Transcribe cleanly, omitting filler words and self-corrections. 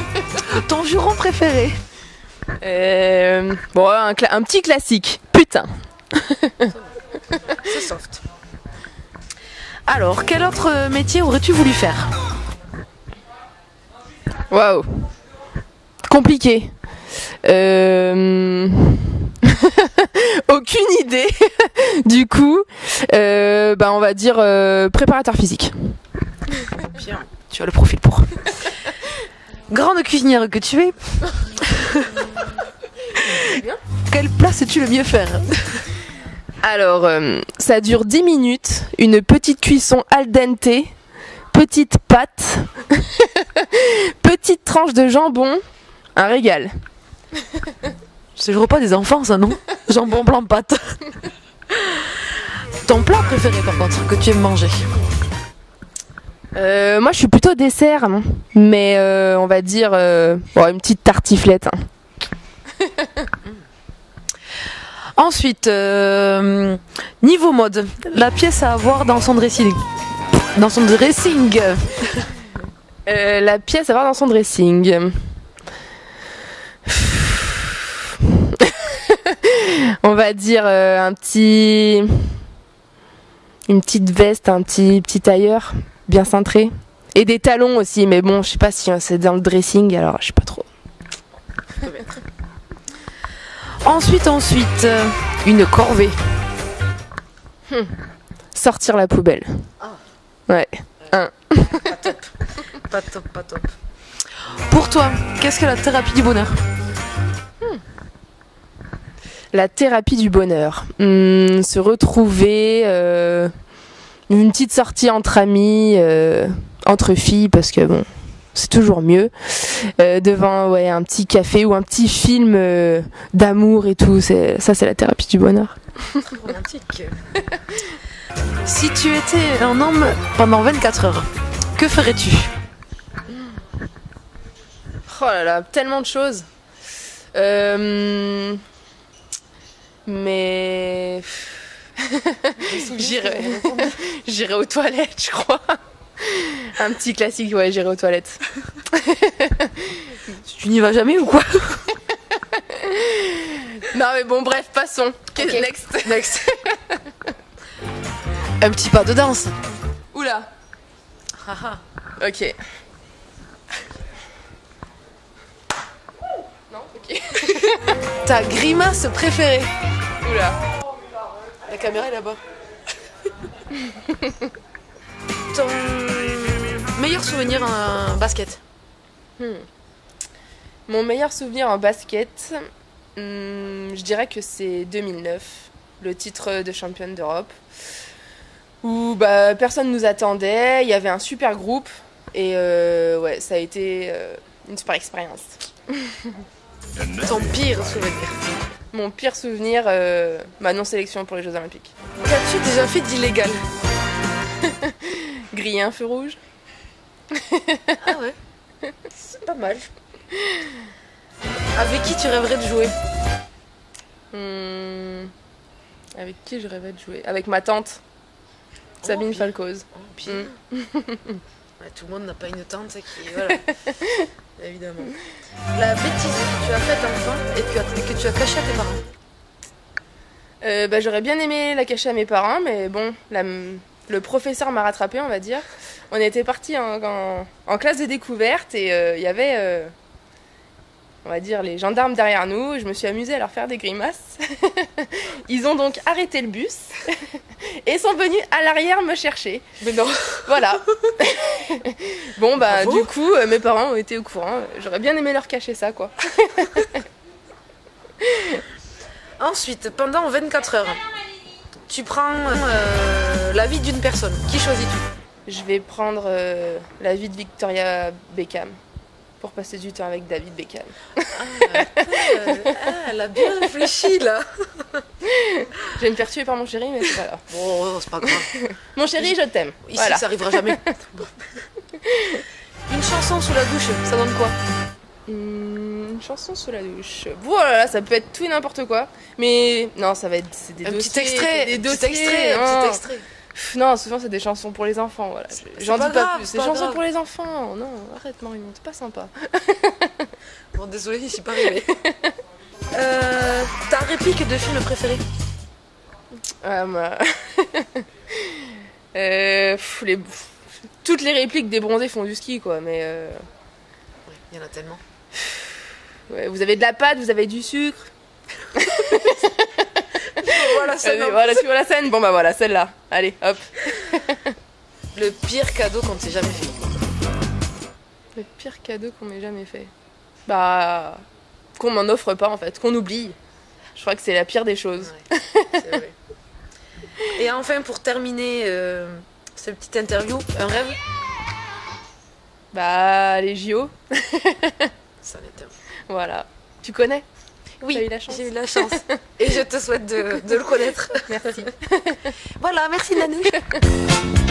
Ton juron préféré? Bon, un petit classique. Putain. C'est soft. Alors, quel autre métier aurais-tu voulu faire? Waouh. Compliqué. Aucune idée. Du coup, on va dire préparateur physique. Bien, tu as le profil pour. Grande cuisinière que tu es, quel plat sais-tu le mieux faire? Alors, ça dure 10 minutes, une petite cuisson al dente, petite pâte, petite tranche de jambon, un régal. C'est le repas des enfants, ça, non? Jambon blanc pâte. Ton plat préféré, par contre, que tu aimes manger? Moi, je suis plutôt dessert, hein. Mais on va dire une petite tartiflette. Hein. Ensuite, niveau mode, la pièce à avoir dans son dressing. Dans son dressing. La pièce à voir dans son dressing. On va dire une petite veste, un petit tailleur bien cintré et des talons aussi, mais bon, je sais pas si c'est dans le dressing, alors je sais pas trop. Ensuite, une corvée. Sortir la poubelle. Ouais. Pas top. Pour toi, qu'est-ce que la thérapie du bonheur? La thérapie du bonheur. Se retrouver, une petite sortie entre amis, entre filles, parce que bon, c'est toujours mieux. Devant un petit café ou un petit film d'amour et tout. C'est la thérapie du bonheur. Romantique. Si tu étais un homme pendant 24 heures, que ferais-tu? Oh là là, tellement de choses. Mais j'irai aux toilettes, je crois. Un petit classique, ouais, j'irai aux toilettes. Tu n'y vas jamais ou quoi? Non mais bon, bref, passons. Okay. Next. Un petit pas de danse. Oula. Ok. Non, ok. Ta grimace préférée? Oula. La caméra est là-bas. Ton meilleur souvenir en basket? Mon meilleur souvenir en basket, je dirais que c'est 2009, le titre de championne d'Europe, où personne nous attendait, il y avait un super groupe, et ça a été une super expérience. Ton pire souvenir? Mon pire souvenir, ma non-sélection pour les Jeux Olympiques. Qu'as-tu déjà fait d'illégal? Griller un feu rouge. Ah ouais, c'est pas mal. Avec qui tu rêverais de jouer? Avec qui je rêverais de jouer? Avec ma tante, Sabine Falcoz. Oh, bien. Ouais, tout le monde n'a pas une tante qui... Voilà. Évidemment. La bêtise que tu as faite enfant et que tu as cachée à tes parents? J'aurais bien aimé la cacher à mes parents, mais bon, le professeur m'a rattrapé, on va dire. On était partis en classe de découverte et il y avait, on va dire, les gendarmes derrière nous. Je me suis amusée à leur faire des grimaces. Ils ont donc arrêté le bus et sont venus à l'arrière me chercher. Mais non. Voilà. Bon, Bravo. Du coup, mes parents ont été au courant. J'aurais bien aimé leur cacher ça, quoi. Ensuite, pendant 24 heures, tu prends la vie d'une personne. Qui choisis-tu? Je vais prendre la vie de Victoria Beckham pour passer du temps avec David Beckham. Elle a bien réfléchi là. Je vais me faire tuer par mon chéri, mais c'est pas grave. Bon, c'est pas grave. Mon chéri, je t'aime. Ici, Voilà. ça arrivera jamais. Une chanson sous la douche, ça donne quoi? Une chanson sous la douche. Voilà, ça peut être tout et n'importe quoi. Mais non, ça va être c'est des Un dossiers. petit extrait. Des Un petit dossiers. extrait. Un Non. petit extrait. Non, souvent c'est des chansons pour les enfants, voilà. C'est J'en pas dis pas grave, plus. c'est C'est pas chansons grave. pour les enfants. Non, arrête Marion, c'est pas sympa. Bon, désolée, j'y suis pas arrivée. Ta réplique de film préféré? Moi... Toutes les répliques des bronzés font du ski, quoi, mais... Ouais, il y en a tellement. Ouais, vous avez de la pâte, vous avez du sucre. Voilà, ça, non. Voilà, tu vois la scène. Bon bah voilà, celle-là. Allez, hop. Le pire cadeau qu'on t'ait jamais fait. Le pire cadeau qu'on m'ait jamais fait. Bah... Qu'on m'en offre pas, en fait. Qu'on oublie. Je crois que c'est la pire des choses. Ouais, c'est vrai. Et enfin, pour terminer cette petite interview, un rêve? Bah, les JO. Ça en est un. Voilà. Tu connais? Oui, T'as eu la chance. j'ai eu la chance. Et je te souhaite de le connaître. Merci. Voilà, merci Nanouche.